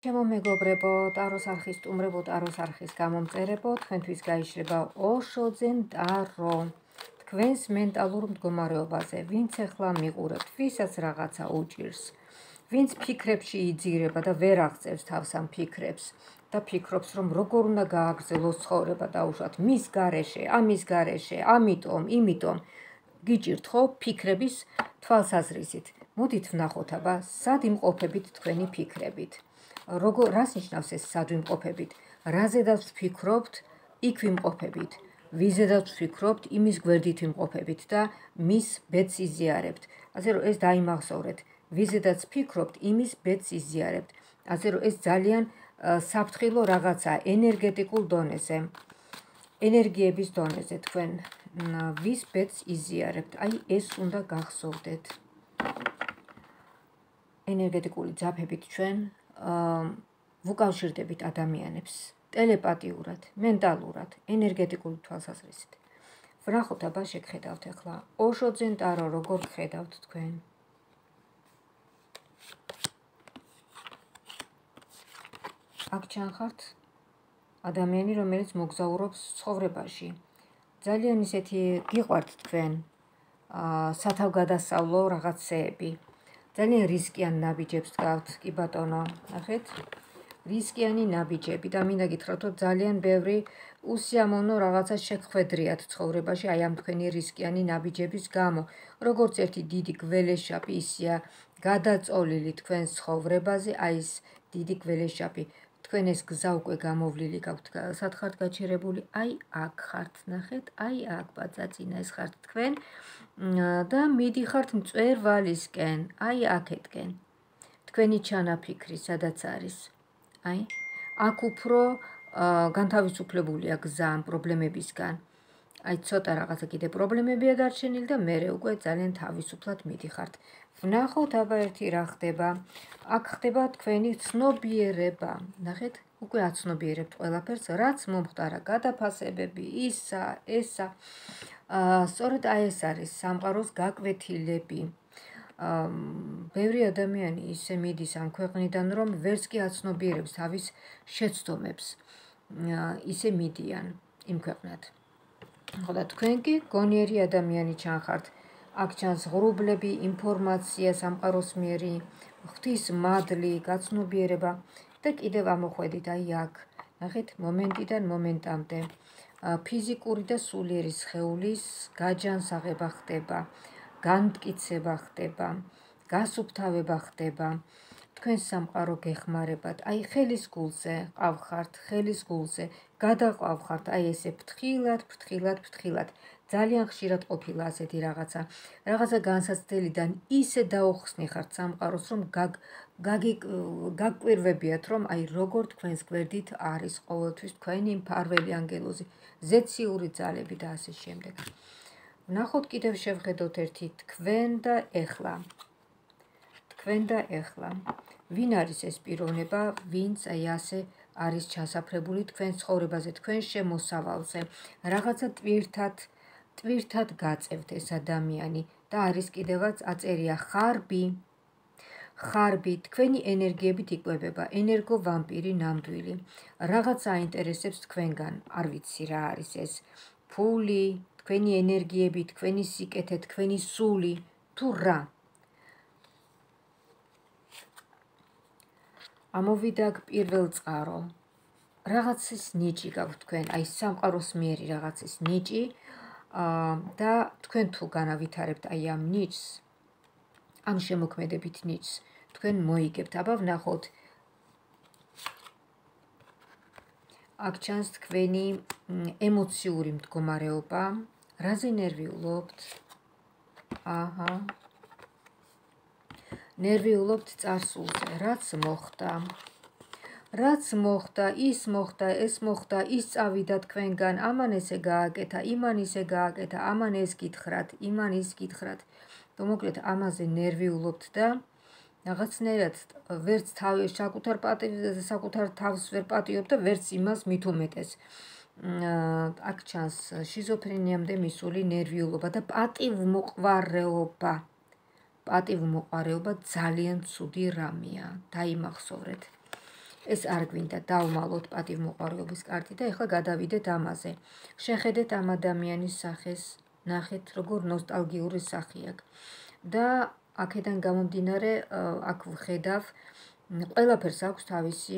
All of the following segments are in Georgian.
ჩემო მეგობრებო, ტაროს არხის სტუმრებო, ტაროს არხის გამომწერებო, თქვენთვის გაიშლება ოშოძენ ტარო თქვენს მენტალურ მდგომარეობაზე, ვინც ახლა მიყურებთ, ვისაც რაღაცა უჭირს, ვინც ფიქრებში იძირება და ვერ აღწევს თავს ამ ფიქრებს და ფიქრობს, რომ როგორ უნდა გააგრძელოს ცხოვრება დაუშვათ მის გარეშე, ამის გარეშე, იმიტომ გიჭირთ ხო ფიქრების თვალსაზრისით. მოდით ვნახოთ აბა, სად იმყოფებით თქვენი ფიქრებით. რას ნიშნავს ეს სად ვიმყოფებით? რაზედაც ვფიქრობთ, იქ ვიმყოფებით. ვიზედაც ვფიქრობთ, იმის გვერდით ვიმყოფებით და მის ბედს იზიარებთ. ასე რომ ეს დაიმახსოვრეთ. ვიზედაც ვფიქრობთ, იმის ბედს იზიარებთ. ასე რომ ეს ძალიან საფრთხილო რაღაცა ენერგეტიკულ დონეზე. ენერგიების დონეზე თქვენ ვის ბედს იზიარებთ. აი ეს უნდა გახსოვდეთ. ენერგეტიკული ძაფებით ჩვენ ვუკავშირდებით ადამიანებს ტელეპათიურად, მენტალურად, ენერგეტიკული თვალსაზრისით. ვნახოთ აბა შეგხედავთ ახლა ოშოძენ ტარო როგორ გხედავთ თქვენ. აქ ჩანხართ ადამიანი, რომელიც მოგზაურობს ცხოვრებაში. ძალიან ისეთი გიყვართ თქვენ სათავგადასავლო რაღაცეები. ძალიან რისკიან ნაბიჯებს დგავთ, კი ბატონო, ნახეთ? რისკიანი ნაბიჯები და მინდა გითხრათ, რომ ძალიან ბევრი უსიამოვნო რაღაცა შეგხვედრიათ ცხოვრებაში აი ამ თქვენი რისკიანი ნაბიჯების გამო. როგორც ერთი დიდი გველეშაპი ისეა გადაწოლილი თქვენ ცხოვრებაზე, აი ეს დიდი გველეშაპი. თქვენ ეს გზა უკვე გამოვლილი გაქვთ, სად ხართ გაჩერებული? აი აქ ხართ, ნახეთ? აი აქ ბაწაწინა ეს ხართ თქვენ და მიდიხართ მწვერვალისკენ, აი აქეთკენ. თქვენი ჩანაფიქრი სადაც არის. აი, აქ უფრო განთავისუფლებულია გზა ამ პრობლემებისგან. აი ცოტა რაღაცა კიდე პრობლემებია დარჩენილი და მერე უკვე ძალიან თავისუფლად მიდიხართ. ვნახოთ აბა ერთი რა ხდება. აქ ხდება თქვენი ცნობიერება. ნახეთ, უკვე აცნობიერებთ ყველაფერს, რაც მომხდარა, გადაფასებები, ისა, ესა. სწორედ აი ეს არის სამყაროს გაკვეთილები. ბევრი ადამიანი ისე მიდის ამ ქვეყნიდან, რომ ვერც კი აცნობიერებს თავის შეცდომებს. ისე მიდიან იმ ქვეყნად. ხოლო თქვენ კი გონიერი ადამიანი ჩანხართ. აქ ჩანს ღრუბლები, ინფორმაცია სამყაროს მიერი, ღვთის მადლი, გაცნობიერება და კიდევ ამოხვედით აი აქ. ნახეთ, მომენტიდან მომენტამდე. ფიზიკური და სულიერი სხეულის გაჯანსაღება ხდება, განმტკიცება ხდება, გასუფთავება ხდება. თქვენ სამყარო გეხმარებათ, აი ხელის გულზე ყავხართ, ხელის გულზე გადაყავხართ, აი ესე ფრთხილად. ძალიან ხშირად ყოფილა ასეთი რაღაცა. რაღაცა განსაცდელიდან ისე დაუხსნი ხართ სამყაროს, რომ გაგკვირვებიათ, რომ აი როგორ თქვენს გვერდით არის ყოველთვის თქვენი მფარველი ანგელოზი, ზეციური ძალები და ასე შემდეგ. ვნახოთ კიდევ შევხედოთ ერთი თქვენ და ეხლა. ვინ არის ეს პიროვნება, ვინც აი ასე არის ჩასაფრებული თქვენ ცხოვრებაზე, თქვენ შემოსავალზე. რაღაცა ტვირთად გაწევთ ეს ადამიანი და არის კიდევაც აწერია ხარბი, თქვენი ენერგიებით იკვებება, ენერგო ვამპირი ნამდვილი. რაღაცა აინტერესებს თქვენგან, არ ვიცი რა არის ეს. ფული, თქვენი ენერგიები, თქვენი სიკეთე, თქვენი სული, თუ რა. ამოვიდა პირველ წყარო. რაღაცის ნიჭი გაქვთ თქვენ, აი სამყაროს მიერი რაღაცის ნიჭი და თქვენ თუ განავითარებთ აი ამ ნიჭს, ამ შემოქმედებით ნიჭს, თქვენ მოიგებთ. აბა ვნახოთ. აქ ჩანს თქვენი ემოციური მდგომარეობა, რაზე ნერვიულობთ? ნერვიულობთ წარსულზე, რაც მოხდა, ის მოხდა, ეს მოხდა, ის წავიდა თქვენგან, ამან ესე გააკეთა, იმან ისე გააკეთა, ამან ეს გითხრათ, იმან ის გითხრათ. მოკლედ ამაზე ნერვიულობთ და რაღაცნაირად ვერც საკუთარ თავს ვერ პატიობ და ვერც იმას მით უმეტეს. აქ ჩანს შიზოფრენიამდე მისული ნერვიულობა და პატივმოყვარეობა. პატივმოყვარეობა ძალიან ცუდი რამეა, დაიმახსოვრეთ. ეს არ გვინდა, დავმალოთ პატივმოყვარეობის კარტი და ეხლა გადავიდეთ ამაზე. შეხედეთ ამ ადამიანის სახეს, ნახეთ როგორ ნოსტალგიური სახე აქვს. და აქედან გამომდინარე, აქ ვხედავ, ყველაფერს აქვს თავისი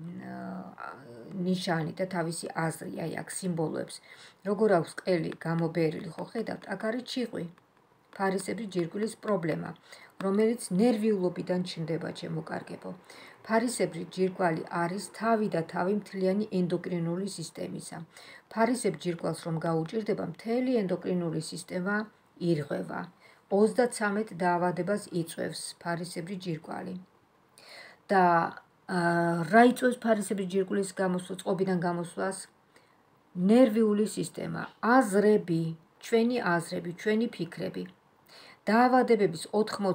ნიშანი და თავისი აზრი, აი აქ სიმბოლოებს. როგორ აქვს ყელი გამობერილი, ხო ხედავთ, აქ არის ჩიყვი. ფარისებრი ჯირკვლის პრობლემა, რომელიც ნერვიულობიდან ჩნდება, ჩემოკარგებო. ფარისებრი ჯირკვალი არის თავი და თავი მთლიანი ენდოკრინული სისტემისა. ფარისებრ ჯირკვალს რომ გაუჭირდება, მთელი ენდოკრინული სისტემა ირღვევა. 33 დაავადებას იწვევს ფარისებრი ჯირკვალი. და რა იწვევს ფარისებრი ჯირკვლის წყობიდან გამოსვლას? ნერვიული სისტემა, აზრები, ჩვენი ფიქრები. დაავადებების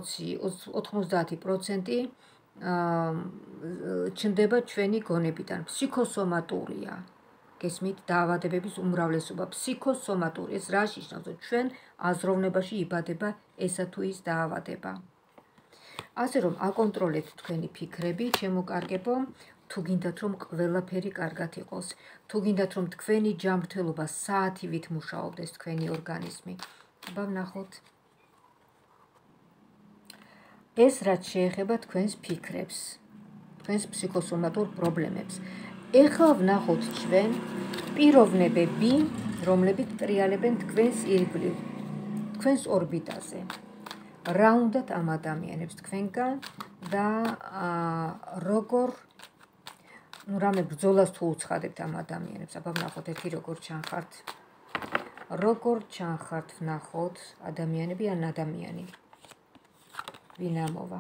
80% ჩნდება ჩვენი გონებიდან. ფსიქოსომატურია. გესმით, დაავადებების უმრავლესობა ფსიქოსომატური. ეს რა ნიშნავს? ჩვენ აზროვნებაში იბადება ესა თუ ის დაავადება. ასე რომ აკონტროლებთ თქვენი ფიქრები, ჩემოკარგებო, თუ გინდათ რომ ყველაფერი კარგად იყოს, თუ გინდათ რომ თქვენი ჯანმრთელობა საათივით მუშაობდეს თქვენი ორგანიზმი. აბა ვნახოთ. ეს რაც შეეხება თქვენს ფიქრებს, თქვენს ფსიქოსომატურ პრობლემებს. ეხლა ვნახოთ ჩვენ პიროვნებები, რომლებიც ტრიალებენ თქვენს ირგვლივ, თქვენს ორბიტაზე. რა უნდათ ამ ადამიანებს თქვენგან და როგორ რამე ბრძოლას თუ უცხადებთ ამ ადამიანებს. აბა ვნახოთ ერთი როგორ ჩანხართ. როგორ ჩანხართ ვნახოთ ადამიანები ან ადამიანი. ვინ ამოვა?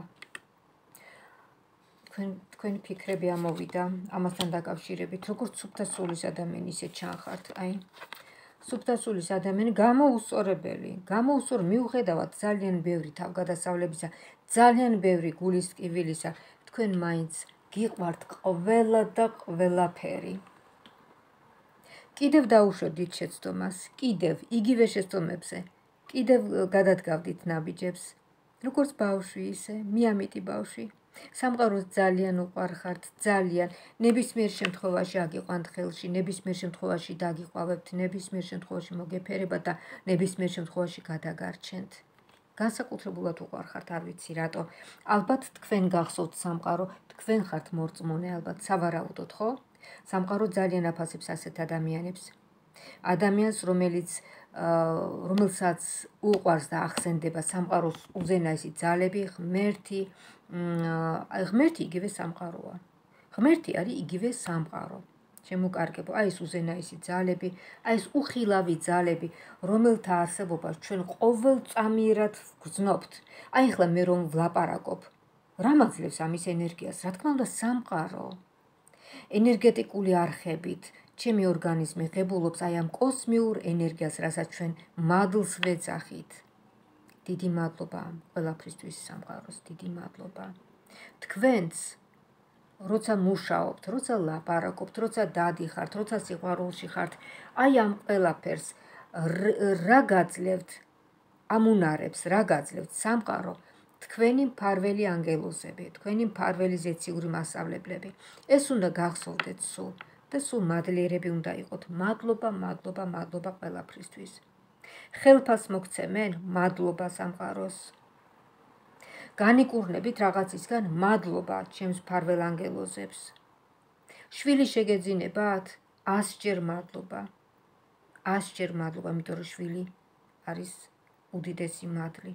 თქვენი ფიქრები ამოვიდა ამასთან დაკავშირებით, როგორც სუფთა სულის ადამიანი ისე ჩანხართ, აი. სუფთა სულის ადამიანი გამოუსწორებელი, მიუხედავად ძალიან ბევრი თავგადასავლებისა, ძალიან ბევრი გულის ტკივილისა, თქვენ მაინც გიყვართ ყველა და ყველაფერი. კიდევ დაუშვებდით შეცდომას, კიდევ იგივე შეცდომებზე, კიდევ გადადგავდით ნაბიჯებს, როგორც ბავშვი ისე, მიამიტი ბავშვი. სამყაროს ძალიან უყვარხართ, ძალიან. ნებისმიერ შემთხვევაში აგიყვანთ ხელში, ნებისმიერ შემთხვევაში დაგიყვავებთ, ნებისმიერ შემთხვევაში მოგეფერებათ და ნებისმიერ შემთხვევაში გადაგარჩენთ. განსაკუთრებულად უყვარხართ, არ ვიცი რატო. ალბათ თქვენ გახსოვთ სამყარო, თქვენ ხართ მორწმუნე, ალბათ სავარაუდოდ, ხო? სამყარო ძალიან აფასებს ასეთ ადამიანებს. ადამიანს, რომელსაც უყვარს და ახსენდება სამყაროს უზენაესი ძალები, ღმერთი, ღმერთი იგივე სამყაროა. ღმერთი არის იგივე სამყარო. შემოკარგებო, აი ეს უზენაესი ძალები, აი ეს უხილავი ძალები, რომელთა არსებობას ჩვენ ყოველწამიერად ვგრძნობთ. აი ახლა მე რომ ვლაპარაკობ, რა მაძლევს ამის ენერგიას? რა თქმა უნდა, სამყარო. ენერგეტიკული არხებით ჩემი ორგანიზმი ღებულობს აი ამ კოსმიურ ენერგიას, რასაც ჩვენ მადლს ვეძახით. დიდი მადლობა ყველაფრისთვის სამყაროს, დიდი მადლობა. თქვენც როცა მუშაობთ, როცა ლაპარაკობთ, როცა დადიხართ, როცა სიყვარულში ხართ, აი ამ ყველაფერს რა გაძლევთ? ამუნარებს, რა გაძლევთ სამყარო? თქვენი მფარველი ანგელოზები, თქვენი მფარველი ზეციური მასწავლებლები. ეს უნდა გახსოვდეთ სულ და სულ მადლიერები უნდა იყოთ. მადლობა, მადლობა, მადლობა ყველაფრისთვის. ხელფას მოგცემენ, მადლობა სამყაროს. განიკურნებით რაღაცისგან, მადლობა ჩემს მფარველ ანგელოზებს. შვილი შეგეძინებათ, 100-ჯერ მადლობა. 100-ჯერ მადლობა, იმიტომ რომ შვილი არის უდიდესი მადლი.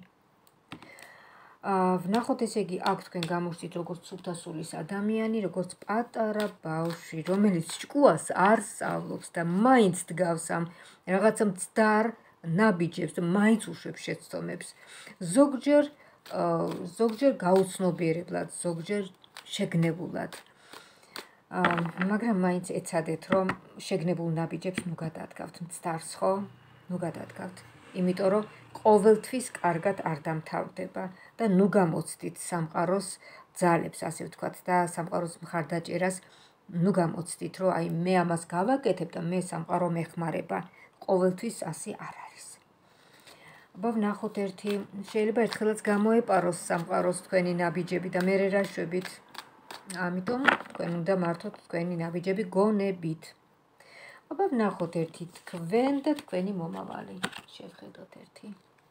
ვნახოთ, ესე იგი, აქ თქვენ გამოჩნდით როგორც სუფთა სულის ადამიანი, როგორც პატარა ბავშვი, რომელიც ჭკუას არ სწავლობს და მაინც დგავს ამ რაღაცა მცდარ ნაბიჯებს და მაინც უშვებს შეცდომებს. ზოგჯერ გაუცნობიერებლად, ზოგჯერ შეგნებულად. მაგრამ მაინც ეცადეთ, რომ შეგნებულ ნაბიჯებს ნუ გადადგავთ მცდარს, ხო? ნუ გადადგავთ. იმიტომ რომ ყოველთვის კარგად არ დამთავრდება და ნუ გამოცდით სამყაროს ძალებს, ასე ვთქვათ, და სამყაროს მხარდაჭერას ნუ გამოცდით, რომ აი მე ამას გავაკეთებ და მე სამყარო მეხმარება. ყოველთვის ასე არ არის. აბა ვნახოთ შეიძლება ერთხელაც გამოეპაროს სამყაროს თქვენი ნაბიჯები და მე რა შვებით. ამიტომ თქვენ უნდა მართოთ თქვენი ნაბიჯები გონებით. აბა ვნახოთ ერთი თქვენ და თქვენი მომავალი. შევხედოთ ერთი.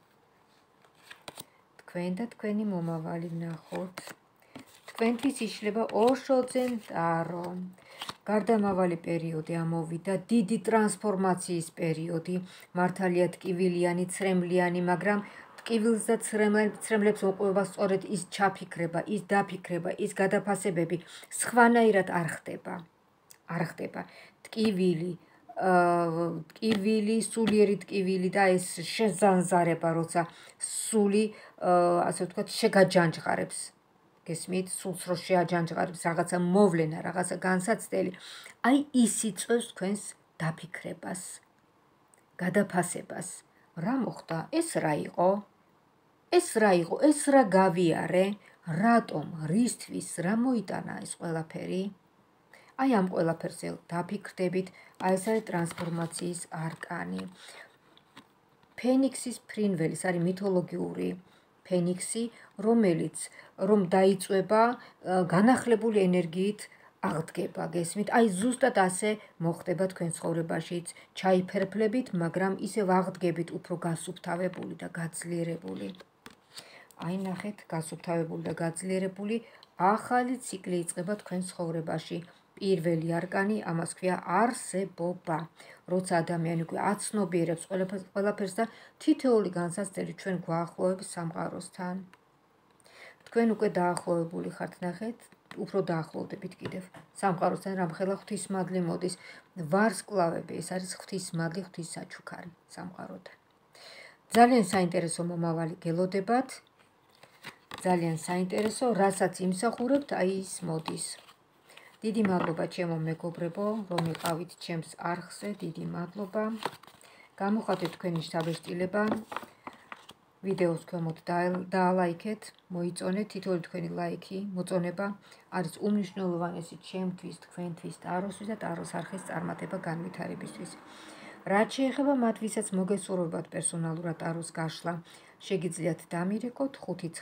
თქვენ და თქვენი მომავალი ვნახოთ. თქვენთვის იშლება ორშოძენ ტარო. გარდამავალი პერიოდი ამოვიდა, დიდი ტრანსფორმაციის პერიოდი, მართალია ტკივილიანი, ცრემლიანი, მაგრამ ტკივილს და ცრემლებს მოყვება სწორედ ის ჩაფიქრება, ის დაფიქრება, ის გადაფასებები სხვანაირად არ ხდება. არ ხდება. ტკივილი, სულიერი ტკივილი და ეს შეზანზარება, როცა სული, ასე ვთქვათ, შეგაჯანჯღარებს. გესმით, სულს რო შეაჯანჯღარებს რაღაცა მოვლენა, რაღაცა განსაცდელი, აი ის იწვევს თქვენს დაფიქრებას, გადაფასებას. რა მოხდა? ეს რა იყო? ეს რა გავიარე? რატომ? რისთვის? რა მოიტანა ეს ყველაფერი? აი ამ ყველაფერზე დაფიქრდებით, აი ეს არის ტრანსფორმაციის არკანი. ფენიქსის ფრინველი, ეს არის მითოლოგიური ფენიქსი, რომელიც რომ დაიწვება, განახლებული ენერგიით აღდგება, გესმით? აი ზუსტად ასე მოხდება თქვენ ცხოვრებაშიც, ჩაიფერფლებით, მაგრამ ისევ აღდგებით უფრო გასუფთავებული და გაძლიერებული. აი ნახეთ, გასუფთავებული და გაძლიერებული ახალი ციკლი იწყება თქვენ ცხოვრებაში. პირველი არკანი, ამას ქვია არსებობა. როცა ადამიანი უკვე აცნობიერებს ყველაფერს და თითოეული განსაცდელი ჩვენ გვაახლოვებს სამყაროსთან. თქვენ უკვე დაახლოებული ხართ, ნახეთ, უფრო დაახლოვდებით კიდევ სამყაროსთან, რამხელა ღვთისმადლი მოდის. ვარსკვლავები, ეს არის ღვთისმადლი, ღვთისაჩუქარი სამყაროთან. ძალიან საინტერესო მომავალი გელოდებათ. ძალიან საინტერესო, რასაც იმსახურებთ, აი ის მოდის. დიდი მადლობა ჩემო მეგობრებო, რომ იყავით ჩემს არხზე, დიდი მადლობა. გამოხატეთ თქვენი შთაბეჭდილება. ვიდეოს ქვემოთ დაალაიქეთ, მოიწონეთ, თითოეული თქვენი ლაიქი, მოწონება არის უმნიშვნელოვანესი ჩემთვის, თქვენთვის, ტაროსთვის და ტაროს არხის წარმატება განვითარებისთვის. რაც შეეხება მათ, ვისაც მოგესურვებათ პერსონალურად ტაროს გაშლა, შეგიძლიათ დამირეკოთ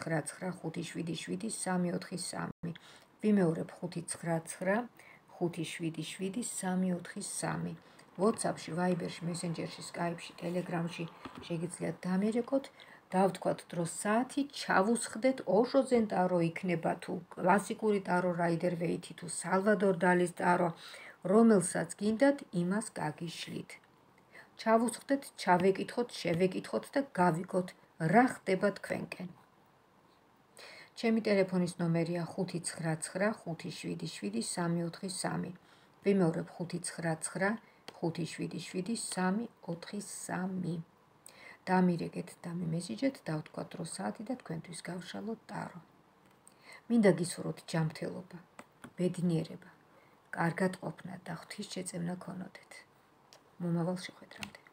599577343. ვიმეორებ 599 577 WhatsApp-ში, Viber-ში, Messenger-ში, Skype-ში, Telegram-ში შეგიძლიათ დამირეკოთ. დავთქვათ დროს საათი, ჩავუსხდეთ ორშოძენ ტარო იქნება თუ კლასიკური ტარო რაიდერ ვეითი თუ სალვადორ დალის ტარო, რომელსაც გინდათ, იმას გაგიშლით. ჩავუსხდეთ, ჩავეკითხოთ, შევეკითხოთ და გავიგოთ, რა ხდება თქვენკენ. ჩემი ტელეფონის ნომერია 599577343. ვიმეორებ 599577343. დამირეკეთ და მიმესიჯეთ, დავთქვათ დროს საათი და თქვენთვის გავშალოთ ტარო. მინდა გისურვოთ ჯანმრთელობა, ბედნიერება, კარგად ყოფნა და ღვთისშეწევნა ქონოდეთ. მომავალ შეხვედრამდე.